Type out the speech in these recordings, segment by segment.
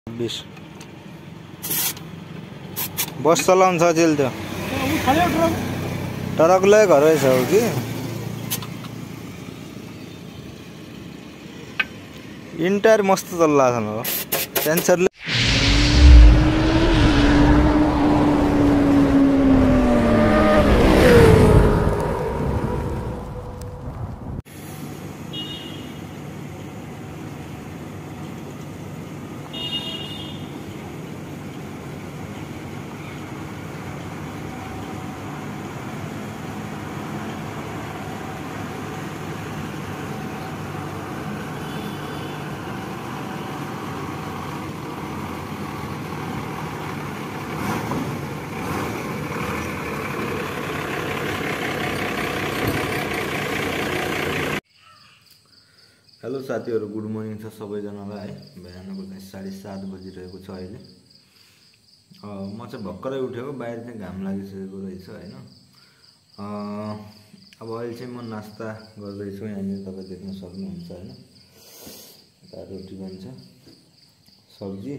20 बस चलाउनु छ जेल त्यो ट्रकलाई घर रहेछ हो कि इन्टायर मस्त चल्ला छ न सेन्सरले हेलो साथीहरु गुड मर्निङ छ सबैजनालाई है बिहानको चाहिँ 7:30 बजिरहेको छ अहिले म चाहिँ भर्खरै उठेको बाहिर चाहिँ घाम लागिसकेको रहेछ हैन अब अहिले चाहिँ म नास्ता गर्दै छु यहाँनिर तपाई देख्न सक्नुहुन्छ हैन यता रोटी बन्छ सब्जी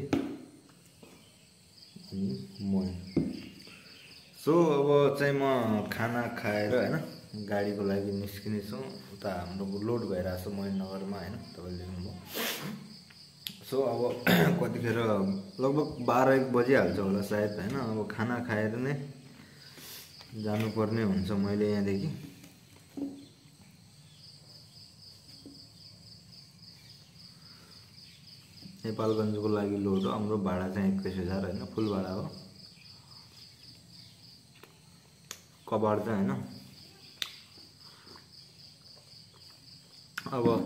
अनि मही सो अब चाहिँ म खाना खाएर हैन गाडीको लागि निस्किने छु उता हाम्रो लोड भइरहेछ महेन्द्रनगरमा हैन तपाईले देख्नुभयो सो अब कतिखेर लगभग 12-1 बजे हाल्छ होला सायद हैन अब खाना खाएर नै जानु पर्ने हुन्छ मैले यहाँदेखि नेपालगञ्जको लागि लोड हो हाम्रो भाडा चाहिँ 21,000 हैन फुल भाडा हो कबाड चाहिँ हैन अब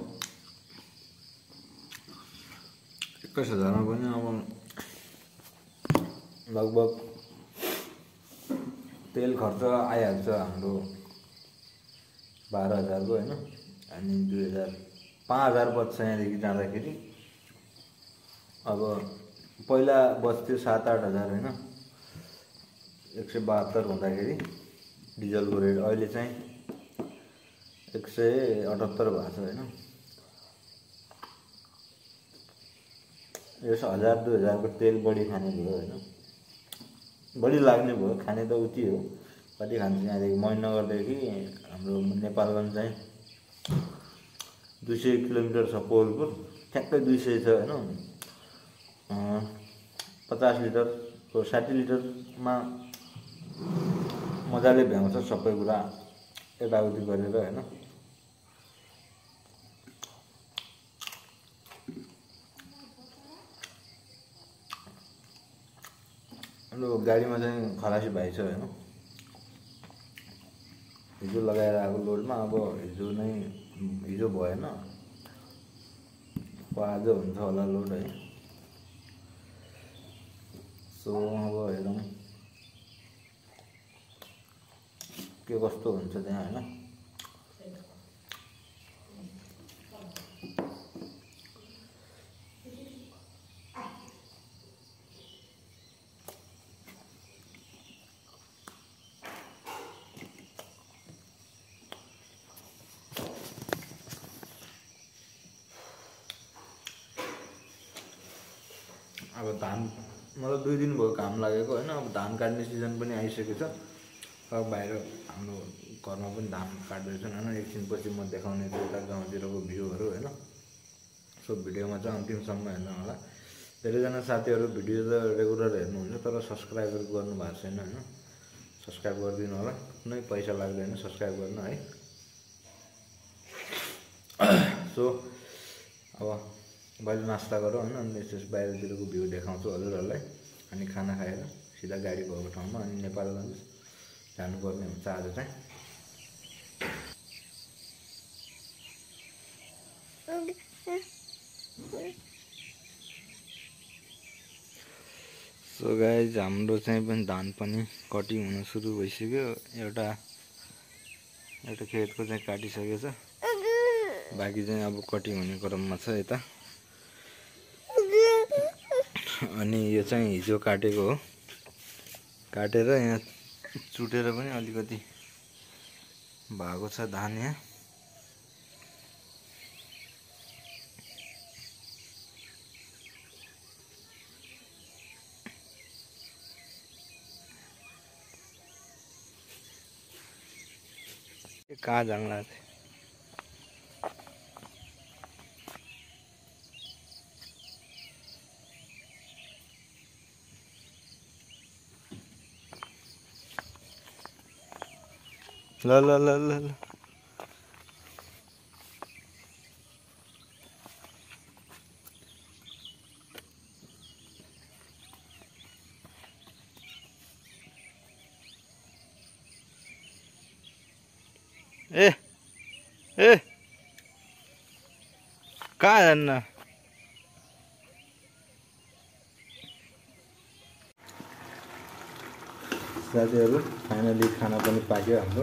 21,000 मा पनि अब लगभग तेल खर्च आइहाल्छ हाम्रो 12,000 को हैन अनि 2,000 5,000 बच्छ यहाँदेखि जाँदाखेरि अब पहिला बस्थ्यो 7-8,000 हैन 172 हुँदाखेरि डिजलको रेट अहिले चाहिँ 178 भएको छ हैन यस 1000-2000 को तेल बढी खाने भयो हैन बढी लाग्ने भयो खाने त उति हो कति खान्छ यहाँदेखि महेन्द्रनगरदेखि हाम्रो नेपालगञ्ज चाहिँ 200 किलोमिटर छ पोलपुर ठ्याक्कै 200 छ हैन 50 लिटर को 60 लिटर मा मजाले भ्याउँछ सबै कुरा यताउति गरेर हैन हाम्रो गाडीमा चाहिँ खलासी भाइ छ हैन हिजो लगाएर आएको लोडमा अब हिजो भएन आज हुन्छ होला लोड है सो अब हेरौं के कस्तो हुन्छ त्यहाँ हैन अब धान मतलब 2 दिन भयो काम लागेको हैन अब धान काट्ने सिजन पनि आइसकेको छ अब बाहिर हाम्रो घरमा पनि धान काट्दैछन् हैन एकछिनपछि म देखाउने छु यता गाउँतिरको भ्यूहरु हैन सो भिडियोमा चाहिँ अन्तिमसम्म हेर्नु होला धेरैजना साथीहरु भिडियो त रेगुलर हेर्नुहुन्छ तर सब्स्क्राइब गर्नु भएको छैन हैन सब्स्क्राइब गरिदिनु होला कुनै पैसा लाग्दैन सब्स्क्राइब गर्न है सो अब बाहिर नास्ता गरौँ हैन अनि त्यसपछि बाहिरतिरको भ्यू देखाउँछु हजुरहरुलाई अनि खाना खाएर सिधा गाडी भएको ठाउँमा अनि नेपालगञ्ज जानुपर्ने हुन्छ आज चाहिँ सो गाइज हाम्रो चाहिँ पनि धान पनि कटिङ हुन सुरु भइसक्यो एउटा खेतको चाहिँ काटिसकेको छ बाकी चाहिँ अब कटिङ हुने क्रममा छ यता अनि यो चाहिँ हिजो काटेको हो काटेर यहाँ चुटेर पनि अलिकति भएको छ धान यहाँ कहाँ जान्ला थिएँ ल ल ल ल ल ए ए कहाँ जान्न साथीहरु फाइनली खाना पनि पाक्यो हाम्रो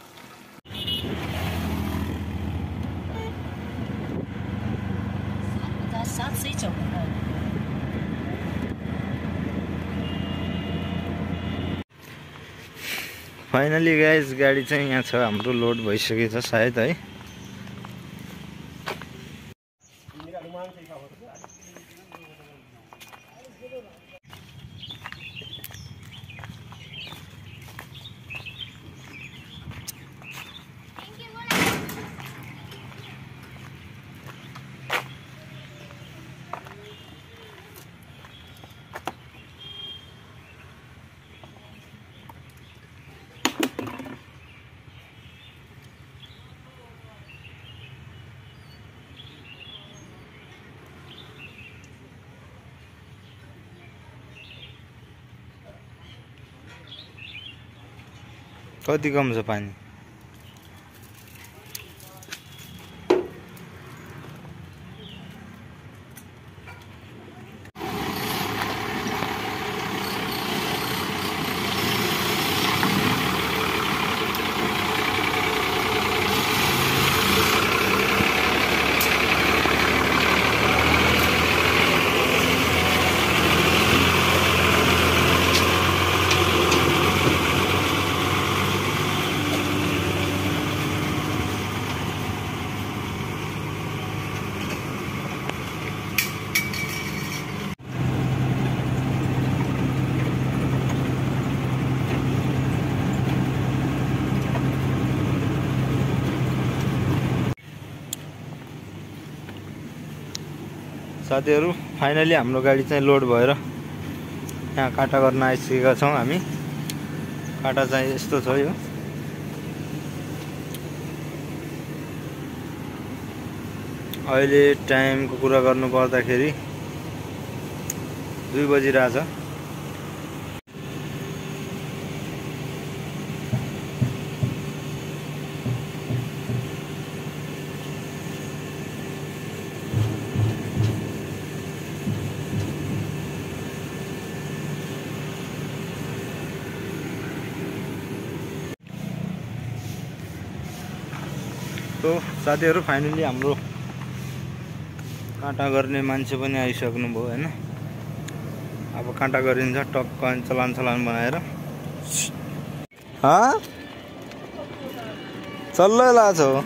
फाइनली गाइस गाडी चाहिँ यहाँ छ हाम्रो लोड भइसकेछ सायद है कति कम छ पानी साथीहरु फाइनली हाम्रो गाडी चाहिँ लोड भएर यहाँ काटा गर्न आइसकेका छौं हामी काटा चाहिँ यस्तो छ यो अहिले टाइमको कुरा गर्नु पर्दाखेरि 2 बजिरहेछ तो साथीहरु फाइनली हाम्रो काटा गर्ने मान्छे पनि आइसक्नु भयो हैन अब काटा गरिन्छ टक्क चलान बनाएर चल्लै लाछ हो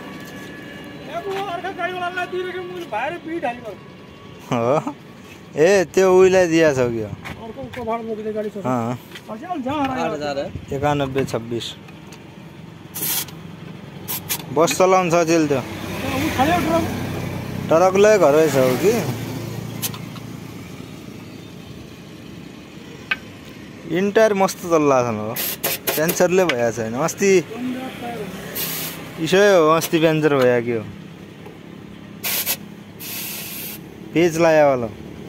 ए त्यो उइलाई दिया छ कि 9126 बस चलाउन सजिलो त्यो ट्रकलाई घरै छ हो कि इन्टायर मस्त चल्ला छ हो पेन्चरले भया छैन अस्ति इसै हो अस्ति पेन्चर भया कि हो पेज लाया वाला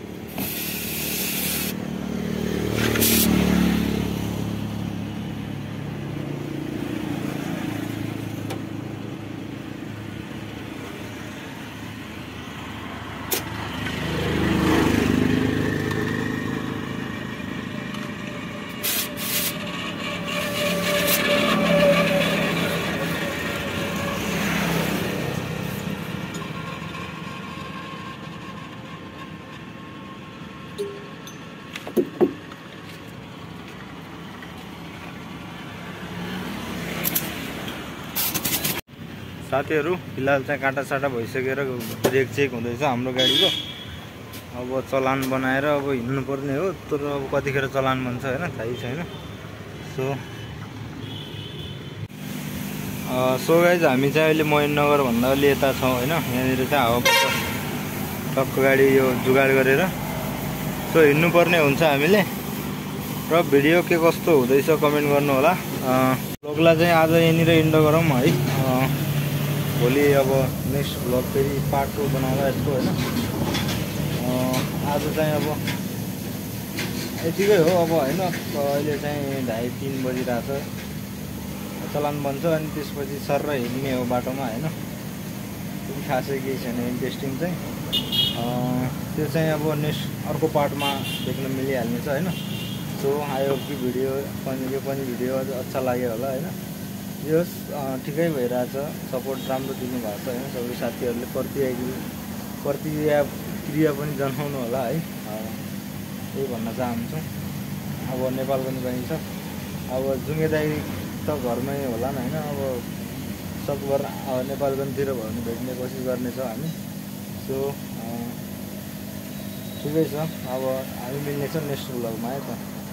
साथीहरु फिलहाल चाहिँ काटासाटा भइसकेर ब्रेक चेक हुँदैछ हाम्रो गाडीको अब चलान बनाएर अब हिँड्नु पर्ने हो तर अब कतिखेर चलान बन्छ हैन थाहै छैन सो सो गाइज हामी चाहिँ अहिले मोइननगर भन्दा अलि यता छौँ होइन। यहाँनिर चाहिँ हावाबाट टक्क गाडी यो जुगाड गरेर सो हिँड्नुपर्ने हुन्छ हामीले। र भिडियो के कस्तो हुँदैछ कमेन्ट गर्नु होला। भ्लगलाई चाहिँ आज यहाँनिर इन्ड गरौँ है। भोलि अब नेक्स्ट भ्लग फेरि पार्ट 2 बनाउँदा यसको होइन। आज चाहिँ अब यतिकै हो अब होइन। अहिले चाहिँ 2:30-3 बजिरहेछ। चलान बन्छ अनि त्यसपछि सर र हिँड्ने हो बाटोमा होइन। त्यति खासै केही छैन इन्ट्रेस्टिङ चाहिँ। त्यो चाहिँ अब नेक्स्ट अर्को पार्टमा देख्न मिलिहाल्नेछ होइन। सो आई होप कि यो पनि भिडियो अच्छा लाग्यो होला होइन। यो ठिकै भइरहेछ, सपोर्ट राम्रो दिनुभएको छ होइन। सबै साथीहरूले प्रतिक्रिया पनि जनाउनु होला है। यही भन्न चाहन्छु। अब नेपाल पनि गइन्छ। अब जुङ्गे दाइ त घरमै होला नि होइन। अब सकभर नेपाल गनतिर भयो भने भेट्ने कोसिस गर्नेछौँ हामी। सो ठिकै छ। अब हामी मिल्नेछौँ नेक्स्ट भ्लगमा है त।